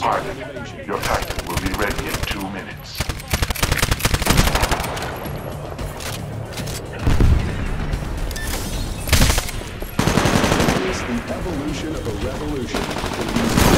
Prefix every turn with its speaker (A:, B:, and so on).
A: Pardon. Your Titan will be ready in 2 minutes.
B: It's the evolution of a revolution.